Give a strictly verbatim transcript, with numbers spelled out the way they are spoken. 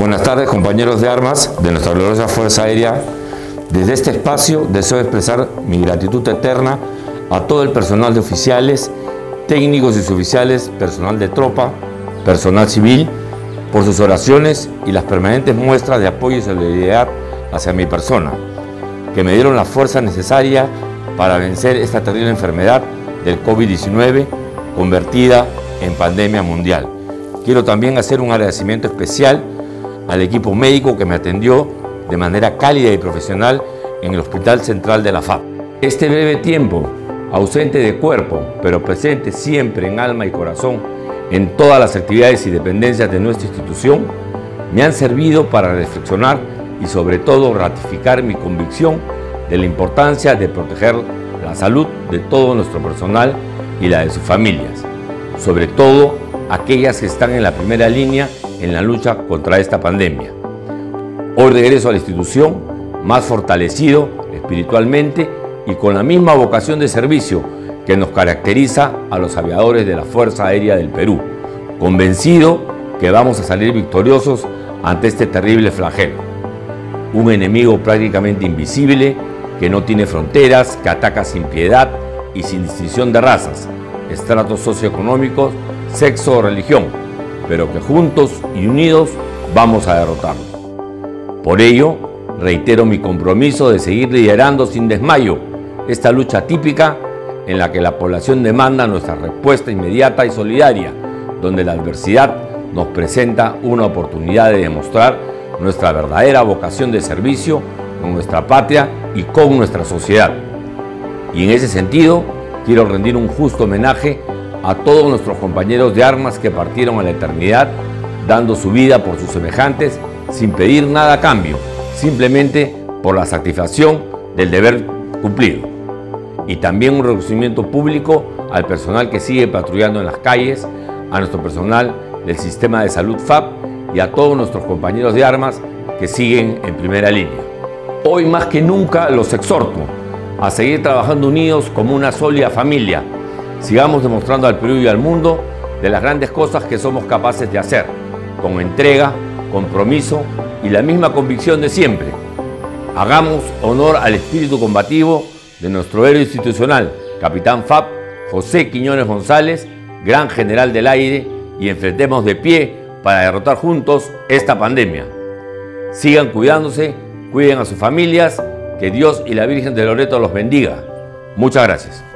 Buenas tardes, compañeros de armas de nuestra gloriosa Fuerza Aérea. Desde este espacio deseo expresar mi gratitud eterna a todo el personal de oficiales, técnicos y suboficiales, personal de tropa, personal civil, por sus oraciones y las permanentes muestras de apoyo y solidaridad hacia mi persona, que me dieron la fuerza necesaria para vencer esta terrible enfermedad del COVID diecinueve, convertida en pandemia mundial. Quiero también hacer un agradecimiento especial al equipo médico que me atendió de manera cálida y profesional en el Hospital Central de la F A P. Este breve tiempo, ausente de cuerpo, pero presente siempre en alma y corazón en todas las actividades y dependencias de nuestra institución, me han servido para reflexionar y sobre todo ratificar mi convicción de la importancia de proteger la salud de todo nuestro personal y la de sus familias, sobre todo aquellas que están en la primera línea en la lucha contra esta pandemia. Hoy regreso a la institución más fortalecido espiritualmente y con la misma vocación de servicio que nos caracteriza a los aviadores de la Fuerza Aérea del Perú, convencido que vamos a salir victoriosos ante este terrible flagelo. Un enemigo prácticamente invisible que no tiene fronteras, que ataca sin piedad y sin distinción de razas, estratos socioeconómicos, sexo o religión, pero que juntos y unidos vamos a derrotarlo. Por ello, reitero mi compromiso de seguir liderando sin desmayo esta lucha típica en la que la población demanda nuestra respuesta inmediata y solidaria, donde la adversidad nos presenta una oportunidad de demostrar nuestra verdadera vocación de servicio con nuestra patria y con nuestra sociedad. Y en ese sentido, quiero rendir un justo homenaje a todos nuestros compañeros de armas que partieron a la eternidad, dando su vida por sus semejantes, sin pedir nada a cambio, simplemente por la satisfacción del deber cumplido. Y también un reconocimiento público al personal que sigue patrullando en las calles, a nuestro personal del sistema de salud F A P y a todos nuestros compañeros de armas que siguen en primera línea. Hoy más que nunca los exhorto a seguir trabajando unidos como una sólida familia. Sigamos demostrando al Perú y al mundo de las grandes cosas que somos capaces de hacer, con entrega, compromiso y la misma convicción de siempre. Hagamos honor al espíritu combativo de nuestro héroe institucional, Capitán F A P, José Quiñones González, Gran General del Aire, y enfrentemos de pie para derrotar juntos esta pandemia. Sigan cuidándose, cuiden a sus familias, que Dios y la Virgen de Loreto los bendiga. Muchas gracias.